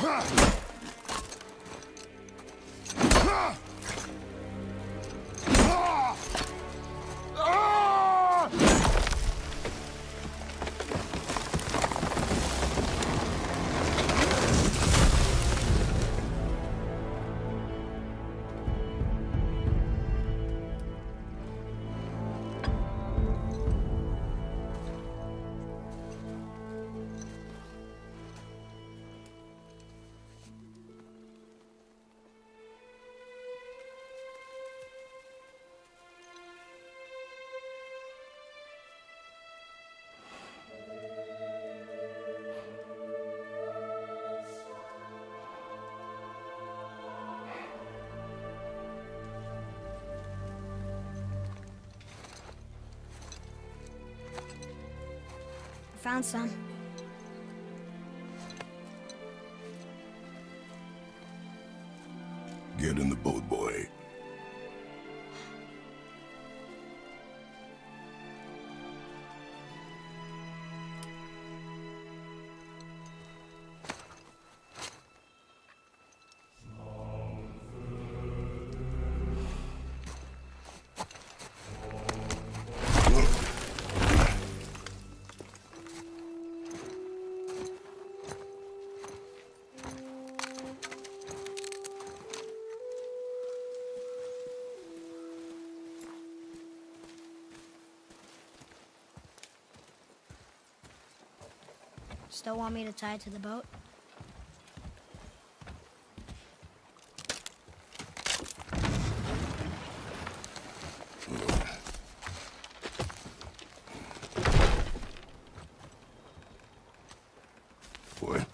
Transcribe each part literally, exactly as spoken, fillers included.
Found some. Get in the boat, boy. Still want me to tie it to the boat? Boy.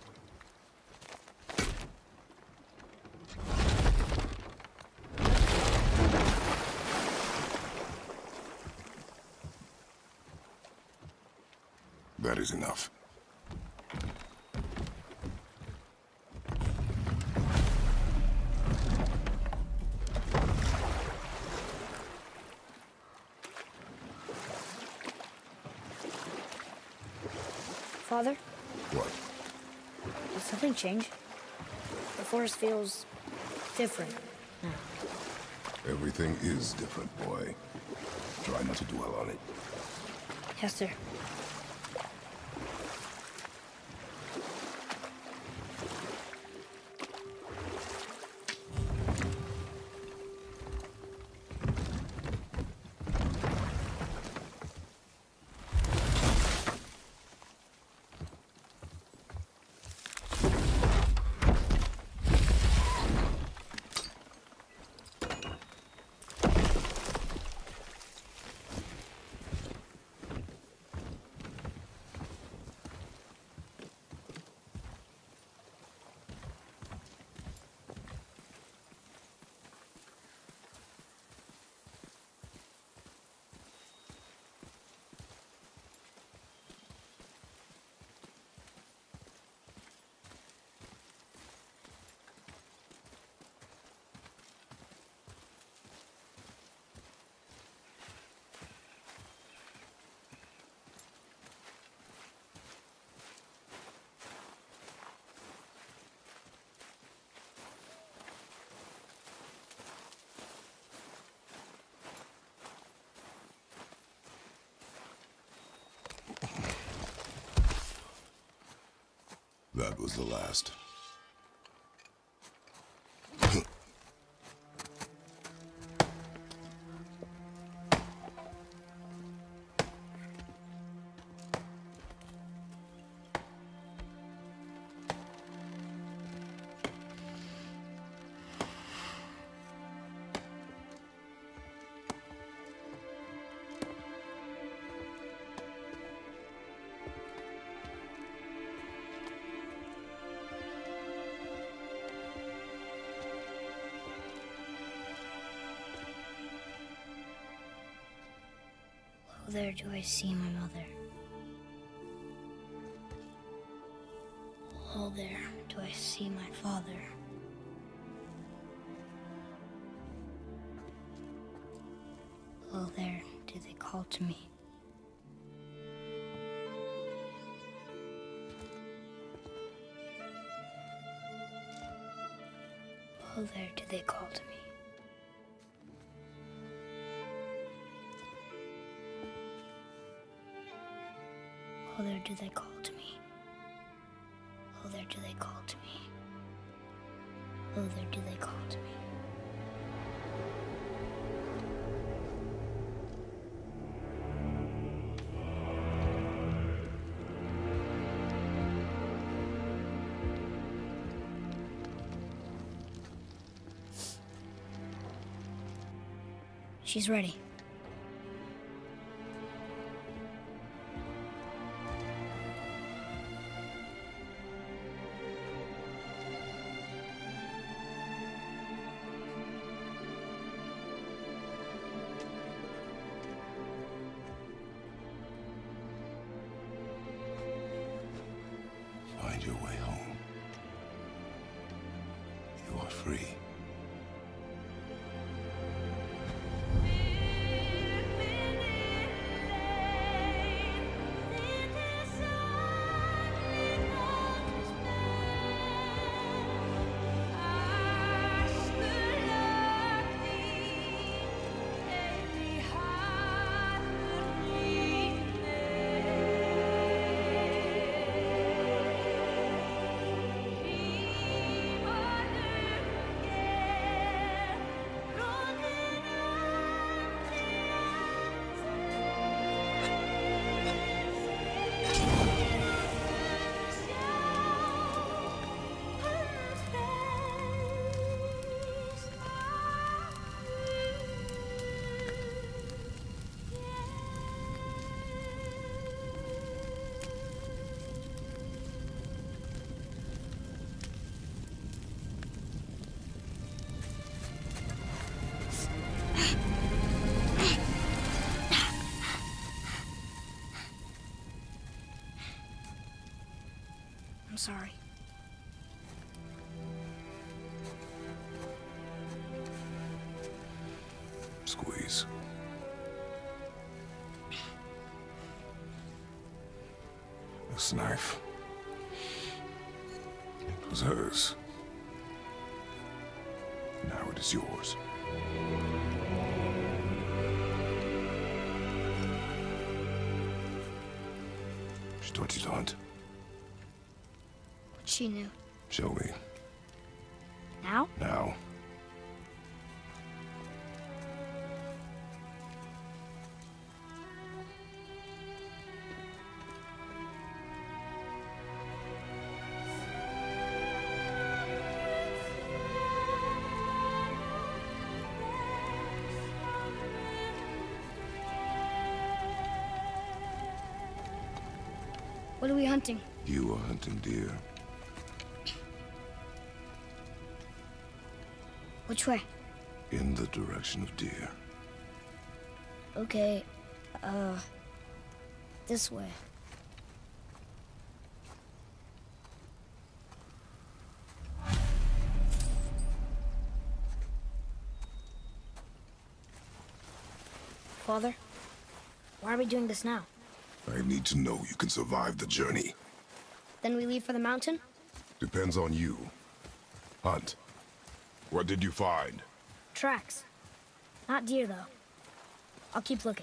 That is enough. Father? What? Did something change? The forest feels different now. Everything is different, boy. Try not to dwell on it. Yes, sir. That was the last. There do I see my mother. Oh, there do I see my father. Oh, there do they call to me. Oh, there do they call to me. Oh, there do they call to me. Oh, there do they call to me. Oh, there do they call to me. She's ready. Find your way home. You are free. I'm sorry. Squeeze. This knife. It was hers. Now it is yours. She taught you to hunt. What she knew. Show me. Now? Now. What are we hunting? You are hunting deer. Which way? In the direction of deer. Okay, uh, this way. Father, why are we doing this now? I need to know you can survive the journey. Then we leave for the mountain? Depends on you. Hunt. What did you find? Tracks. Not deer, though. I'll keep looking.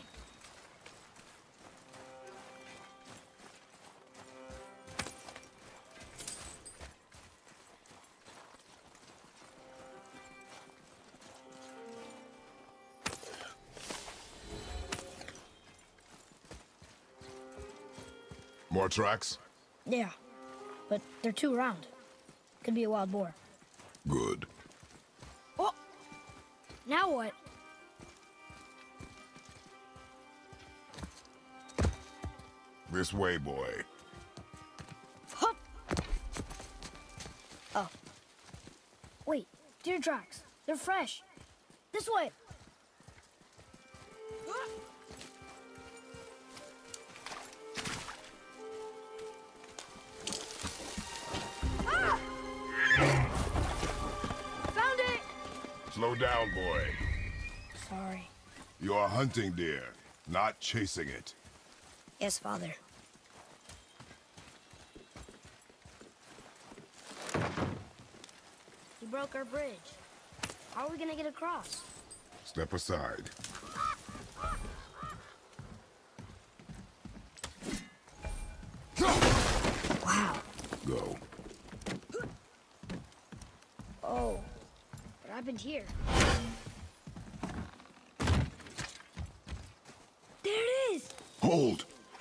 More tracks? Yeah, but they're too round. Could be a wild boar. Good. Oh! Now what? This way, boy. Hup! Oh. Wait, deer tracks. They're fresh. This way! Ah! Found it! Slow down, boy. Sorry. You are hunting deer, not chasing it. Yes, Father. You broke our bridge. How are we gonna get across? Step aside. Wow. Go. Oh, what happened here? There it is! Hold!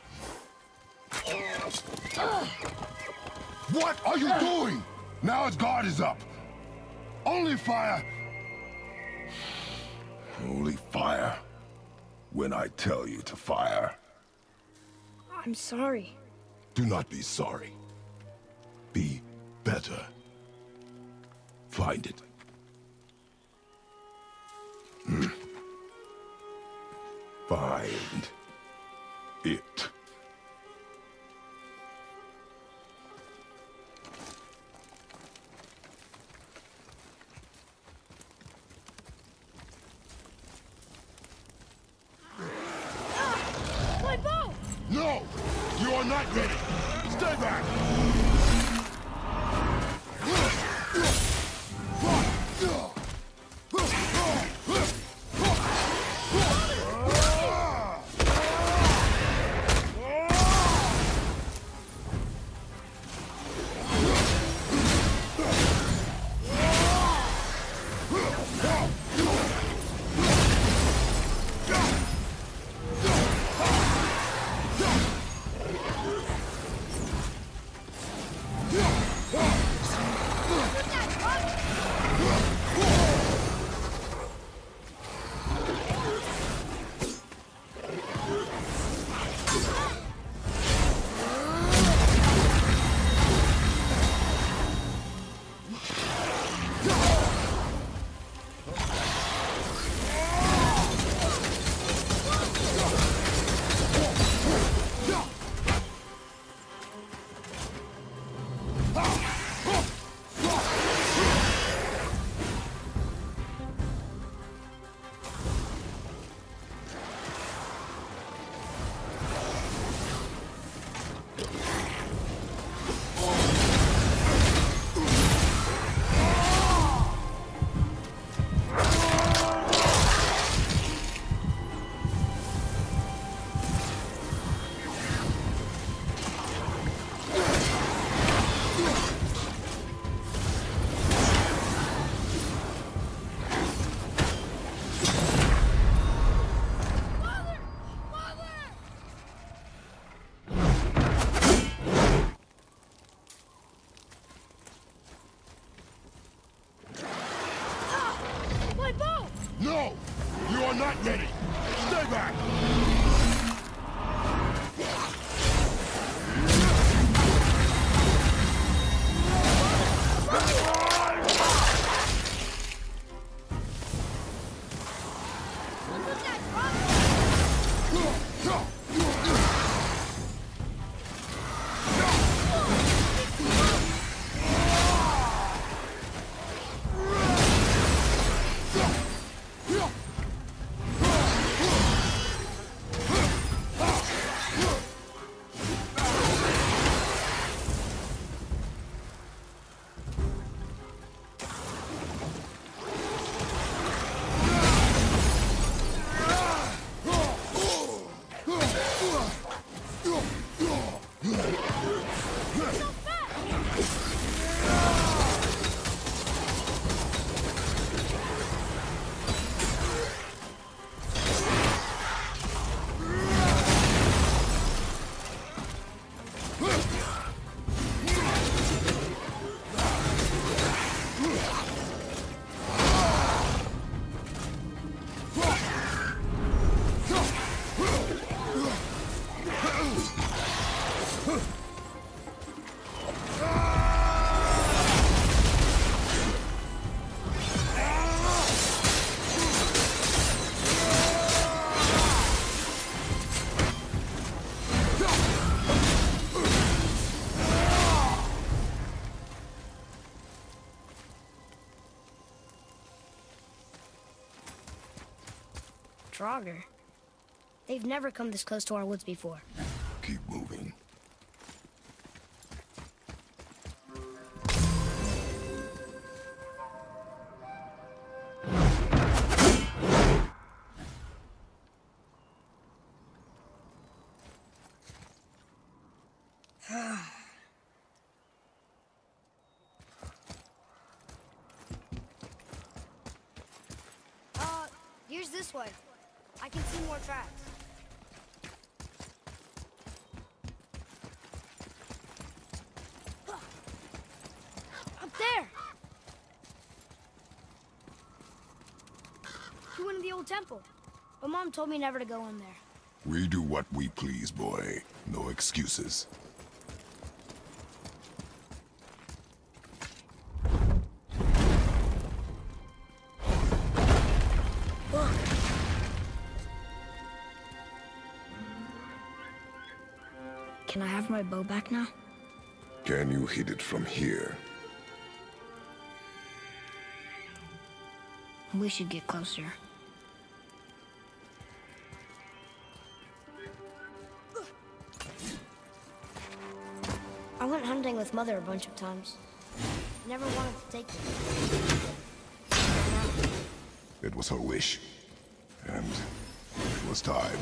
What are you doing? Now his guard is up. Only fire. Only fire. When I tell you to fire. I'm sorry. Do not be sorry. Be better. Find it. Hmm. Find it. Ah! My bow! No! You are not ready! Stay back! No! You are not ready! Stay back! Draugr. They've never come this close to our woods before. Keep moving. Here's this way. I can see more tracks. Up there! You went to the old temple. But Mom told me never to go in there. We do what we please, boy. No excuses. Can I have my bow back now? Can you hit it from here? We should get closer. I went hunting with Mother a bunch of times. Never wanted to take me. It was her wish. And it was time.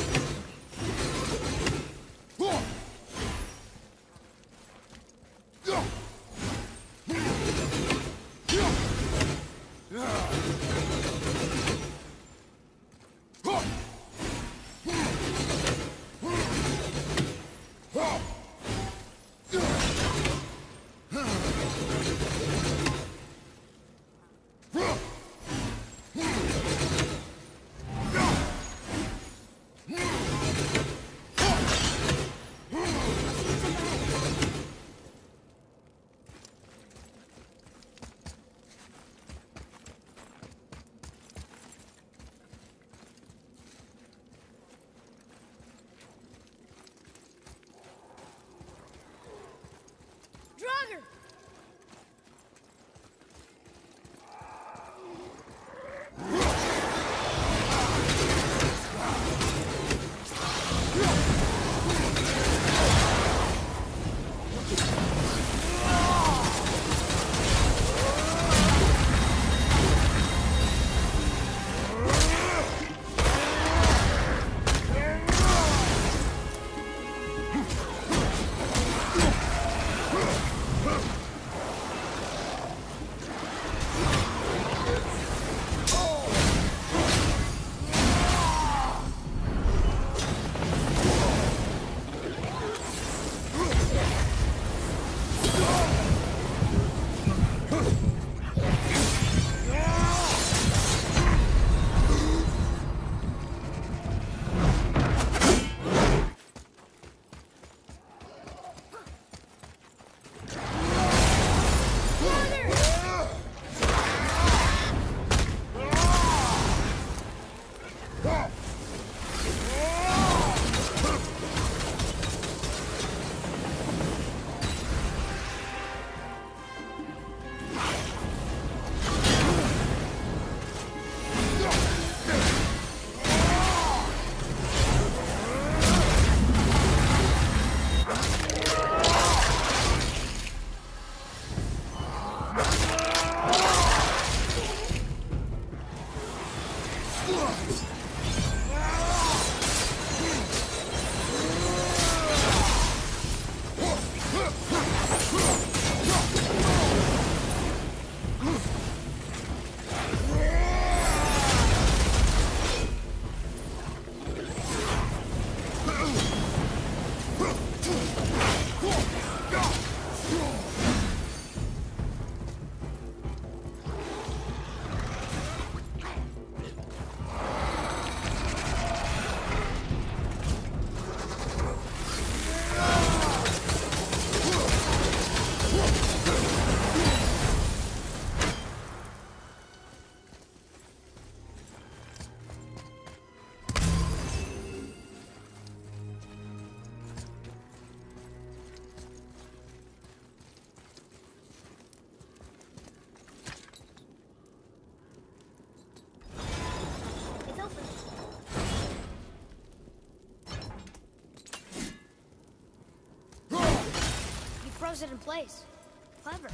Froze it in place. Clever.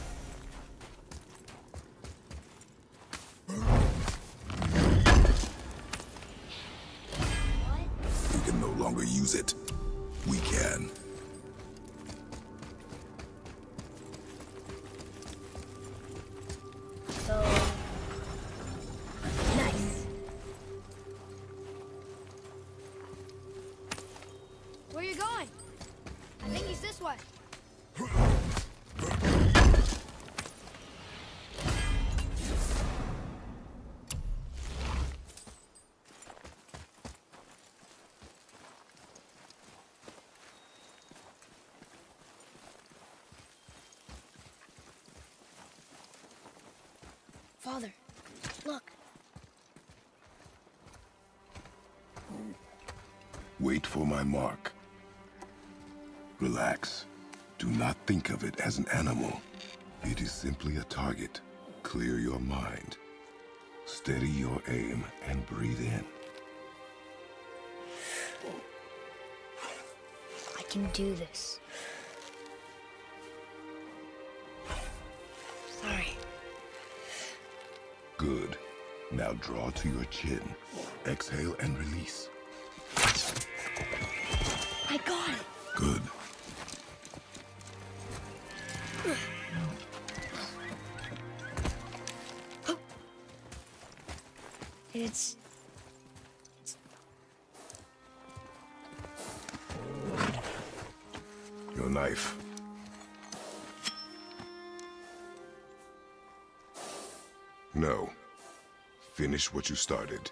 What? We can no longer use it. We can. So... nice. Father, look. Wait for my mark. Relax. Do not think of it as an animal. It is simply a target. Clear your mind. Steady your aim and breathe in. I can do this. Sorry. Good. Now draw to your chin. Exhale and release. I got it. Good. It's... Your knife. No. Finish what you started.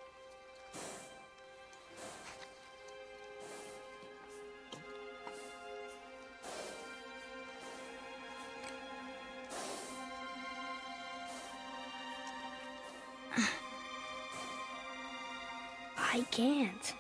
I can't.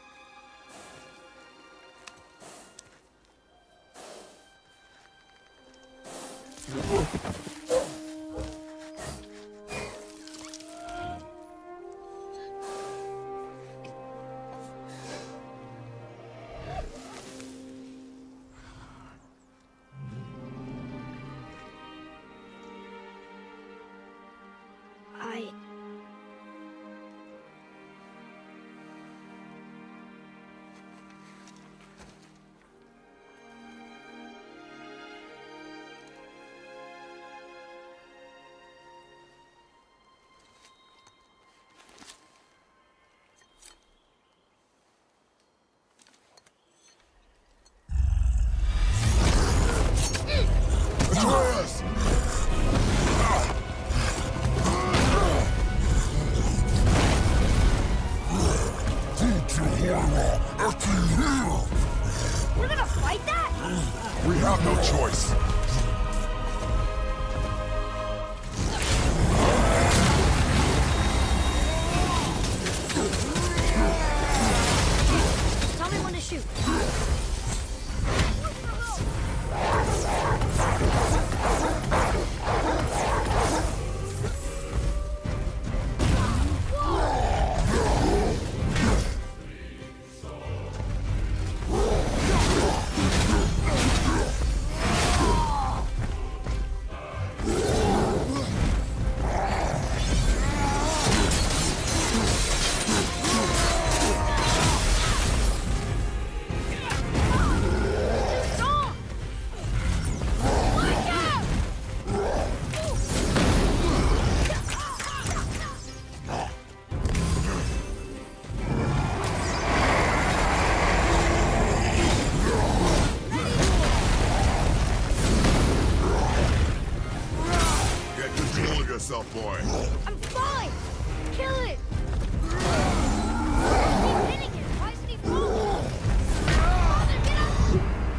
I... We're gonna fight that? We have no choice. Tell me when to shoot. Yourself, boy. I'm fine! Kill it! He's hitting it! Why isn't he falling? Father, get up!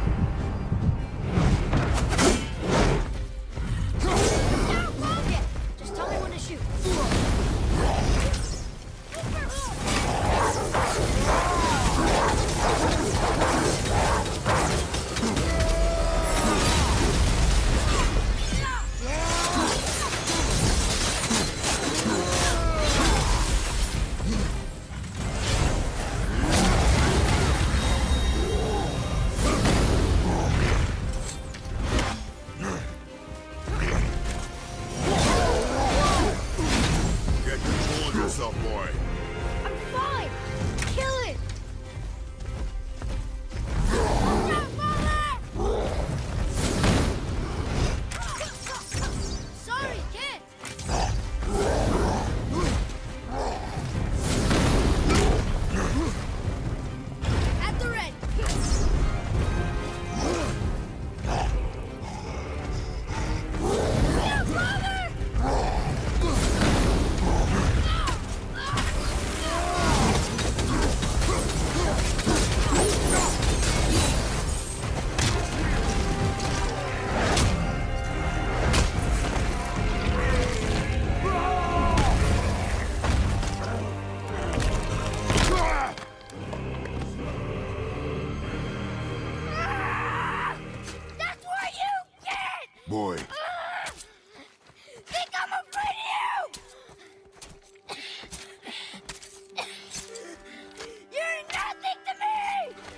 Now, Bob! Yeah, just tell me when to shoot.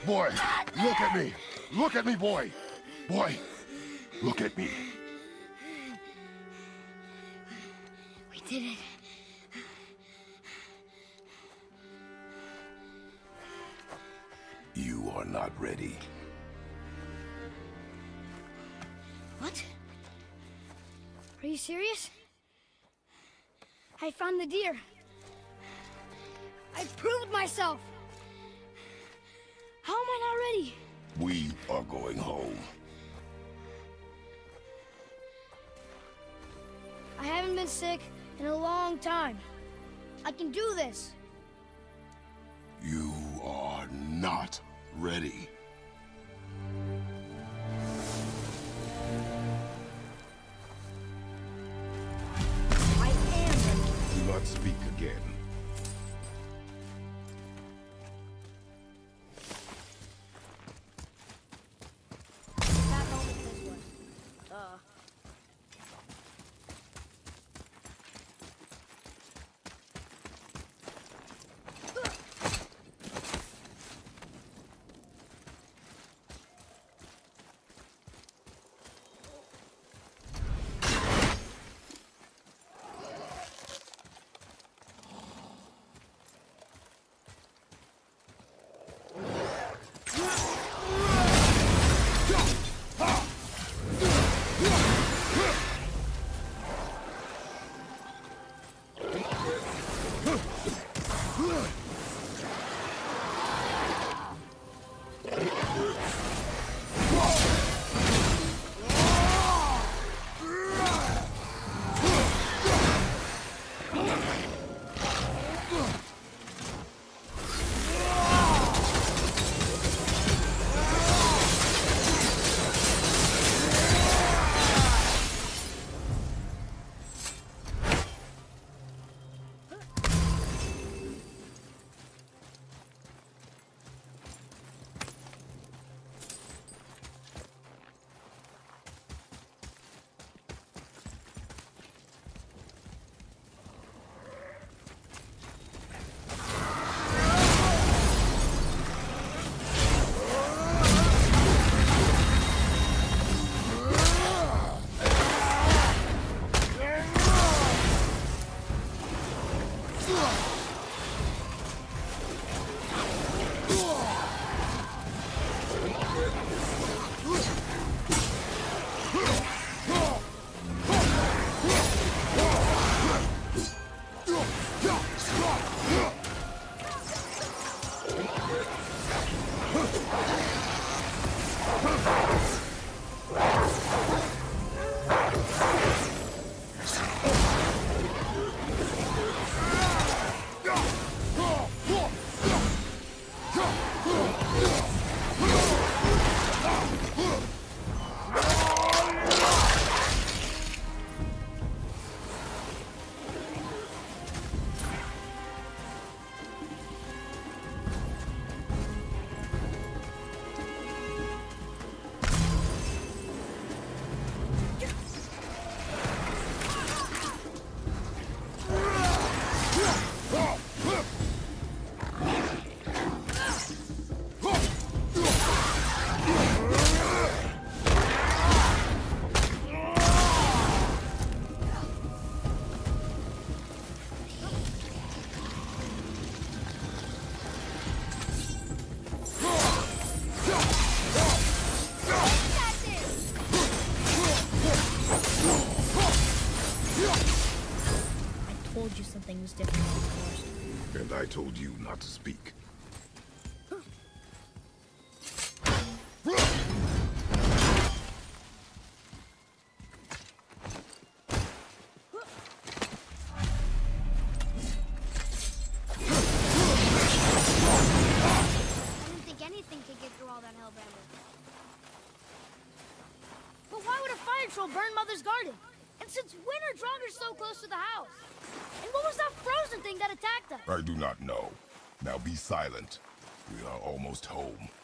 Boy, look at me! Look at me, boy! Boy, look at me! We did it. You are not ready. What? Are you serious? I found the deer. I proved myself. How am I not ready? We are going home. I haven't been sick in a long time. I can do this. You are not ready. I am ready. Do not speak again. Back home with this one. Uh. told you something was different in the forest. And I told you not to speak. Burn Mother's garden. And since when are Draugrs so close to the house? And what was that frozen thing that attacked us? I do not know. Now be silent. We are almost home.